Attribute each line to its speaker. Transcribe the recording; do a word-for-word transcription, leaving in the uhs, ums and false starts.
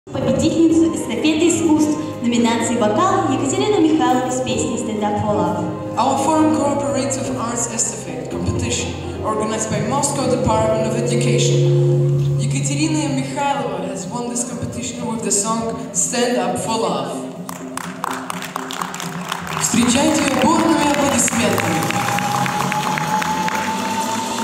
Speaker 1: Победительницу эстафеты искусств номинации «Вокал» Екатерину Михайлову с песней «Stand Up for Love».
Speaker 2: Our Foreign Cooperative Arts Estafette competition, organized by Moscow Department of Education. Екатерина Михайлова has won this competition with the song «Stand Up for Love». Встречайте ее бурными аплодисментами.